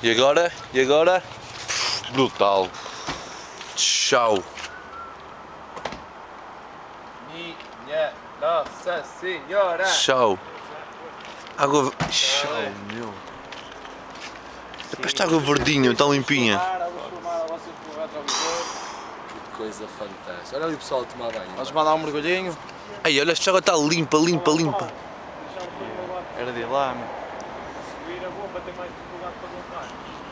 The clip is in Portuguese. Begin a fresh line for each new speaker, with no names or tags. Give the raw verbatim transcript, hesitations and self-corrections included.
E agora? E agora? Brutal. Tchau.
Minha Nossa Senhora!
Tchau. Água... Tchau, meu. Esta água verdinha, tão limpinha.
Que coisa fantástica. Olha ali o pessoal a tomar banho.
Vamos mandar um mergulhinho?
Ei, olha, esta água está limpa, limpa, limpa.
Era de lá, meu.
Subir a bomba tem mais dificuldade para voltar.